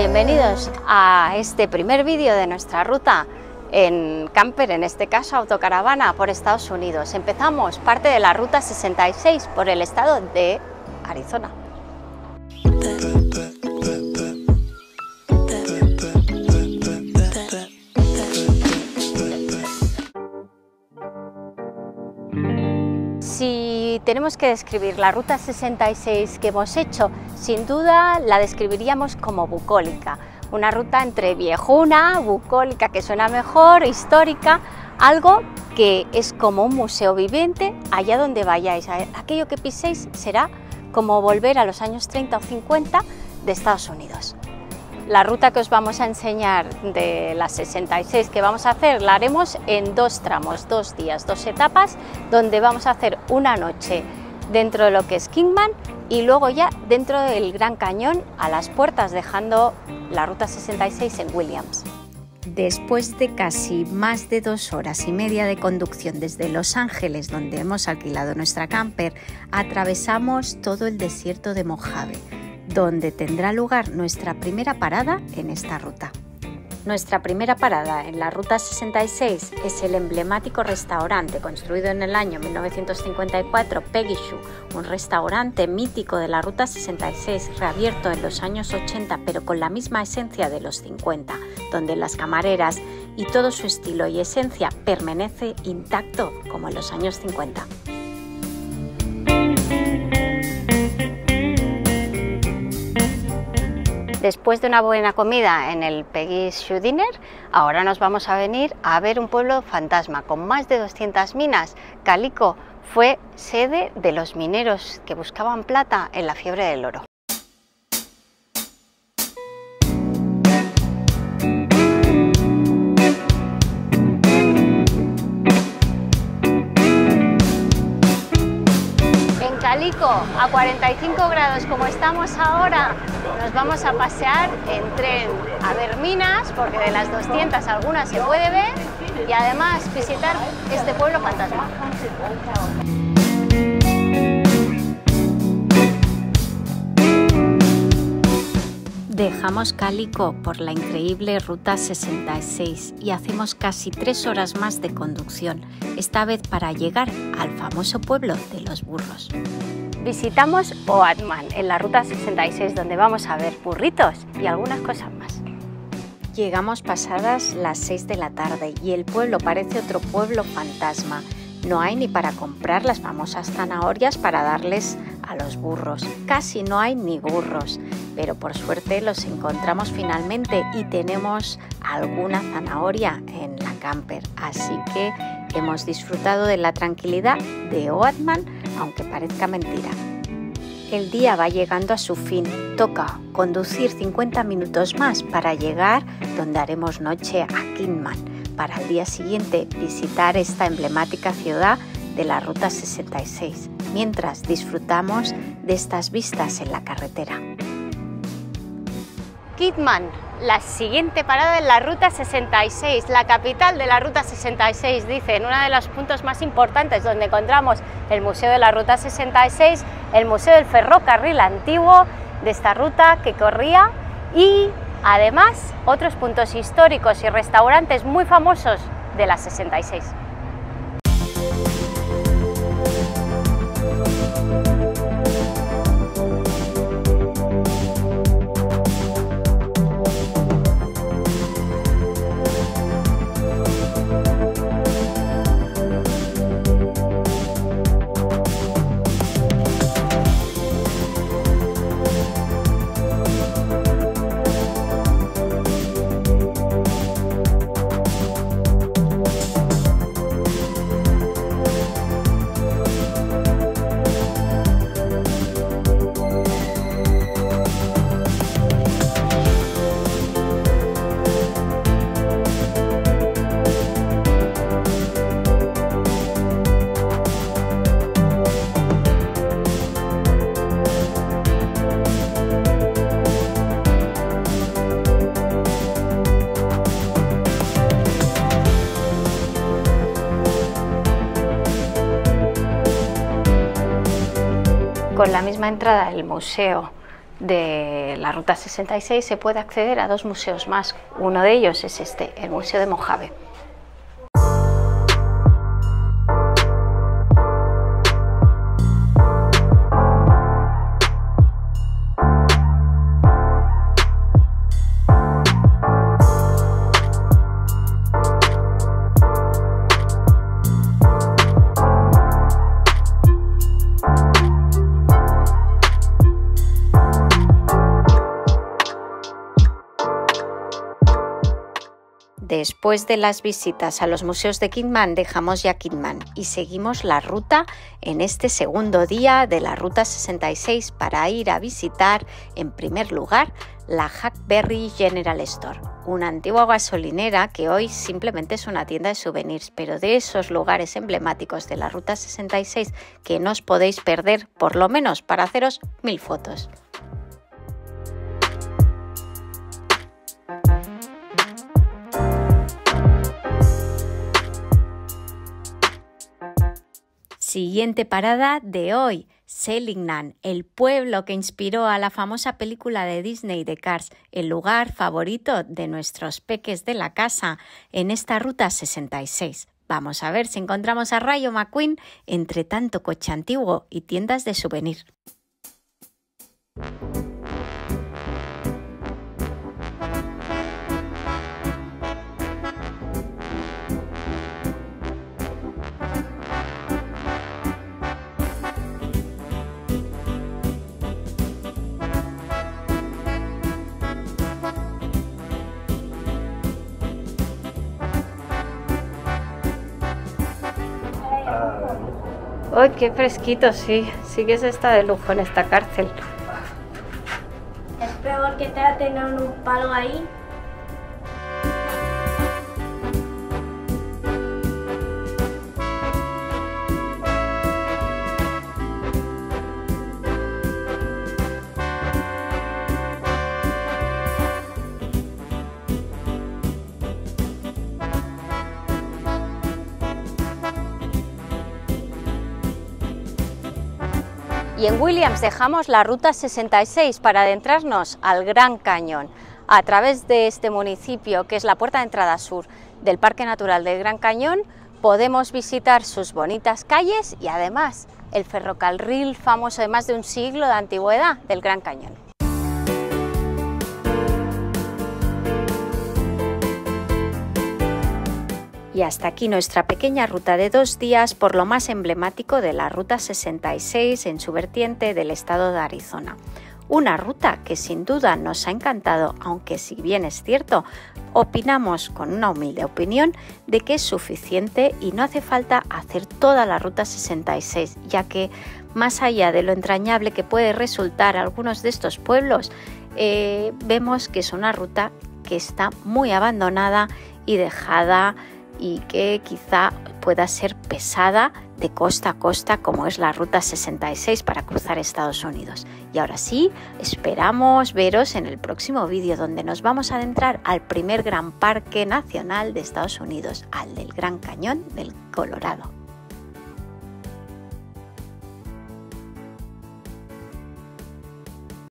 Bienvenidos a este primer vídeo de nuestra ruta en camper, en este caso autocaravana por Estados Unidos. Empezamos parte de la ruta 66 por el estado de Arizona. Si tenemos que describir la ruta 66 que hemos hecho, sin duda la describiríamos como bucólica. Una ruta entre viejuna, bucólica que suena mejor, histórica, algo que es como un museo viviente allá donde vayáis. Aquello que piséis será como volver a los años 30 o 50 de Estados Unidos. La ruta que os vamos a enseñar de la 66 que vamos a hacer la haremos en dos tramos, 2 días, 2 etapas, donde vamos a hacer una noche dentro de lo que es Kingman y luego ya dentro del Gran Cañón a las puertas, dejando la ruta 66 en Williams. Después de casi más de 2 horas y media de conducción desde Los Ángeles, donde hemos alquilado nuestra camper, atravesamos todo el desierto de Mojave, donde tendrá lugar nuestra primera parada en esta ruta. Nuestra primera parada en la ruta 66 es el emblemático restaurante construido en el año 1954, Peggy Sue, un restaurante mítico de la ruta 66, reabierto en los años 80 pero con la misma esencia de los 50, donde las camareras y todo su estilo y esencia permanece intacto como en los años 50. Después de una buena comida en el Peggy Sue Diner, ahora nos vamos a venir a ver un pueblo fantasma con más de 200 minas. Calico fue sede de los mineros que buscaban plata en la fiebre del oro. Calico, a 45 grados como estamos ahora, nos vamos a pasear en tren a ver minas, porque de las 200 algunas se puede ver, y además visitar este pueblo fantasma. Dejamos Calico por la increíble ruta 66 y hacemos casi 3 horas más de conducción, esta vez para llegar al famoso pueblo de los burros. Visitamos Oatman en la ruta 66, donde vamos a ver burritos y algunas cosas más. Llegamos pasadas las 6 de la tarde y el pueblo parece otro pueblo fantasma. No hay ni para comprar las famosas zanahorias para darles a los burros. Casi no hay ni burros, pero por suerte los encontramos finalmente y tenemos alguna zanahoria en la camper. Así que hemos disfrutado de la tranquilidad de Oatman, aunque parezca mentira. El día va llegando a su fin. Toca conducir 50 minutos más para llegar donde haremos noche a Kingman, para el día siguiente visitar esta emblemática ciudad de la ruta 66, mientras disfrutamos de estas vistas en la carretera. Kingman, la siguiente parada en la ruta 66, la capital de la ruta 66, dicen, uno de los puntos más importantes donde encontramos el museo de la ruta 66, el museo del ferrocarril antiguo de esta ruta que corría y además otros puntos históricos y restaurantes muy famosos de la 66. con la misma entrada del museo de la Ruta 66 se puede acceder a 2 museos más. Uno de ellos es este, el Museo de Mojave. Después de las visitas a los museos de Kidman, dejamos ya Kidman y seguimos la ruta en este segundo día de la Ruta 66 para ir a visitar, en primer lugar, la Hackberry General Store, una antigua gasolinera que hoy simplemente es una tienda de souvenirs, pero de esos lugares emblemáticos de la Ruta 66 que no os podéis perder, por lo menos para haceros 1000 fotos. Siguiente parada de hoy, Selignan, el pueblo que inspiró a la famosa película de Disney de Cars, el lugar favorito de nuestros peques de la casa en esta Ruta 66. Vamos a ver si encontramos a Rayo McQueen entre tanto coche antiguo y tiendas de souvenir. ¡Uy, qué fresquito! Sí que se está de lujo en esta cárcel. Es peor que te tengan un palo ahí. Y en Williams dejamos la Ruta 66 para adentrarnos al Gran Cañón. A través de este municipio, que es la puerta de entrada sur del Parque Natural del Gran Cañón, podemos visitar sus bonitas calles y además el ferrocarril famoso de más de un siglo de antigüedad del Gran Cañón. Y hasta aquí nuestra pequeña ruta de 2 días por lo más emblemático de la Ruta 66 en su vertiente del estado de Arizona. Una ruta que sin duda nos ha encantado, aunque si bien es cierto, opinamos con una humilde opinión de que es suficiente y no hace falta hacer toda la Ruta 66, ya que más allá de lo entrañable que puede resultar algunos de estos pueblos, vemos que es una ruta que está muy abandonada y dejada y que quizá pueda ser pesada de costa a costa como es la Ruta 66 para cruzar Estados Unidos. Y ahora sí, esperamos veros en el próximo vídeo donde nos vamos a adentrar al primer gran parque nacional de Estados Unidos, al del Gran Cañón del Colorado.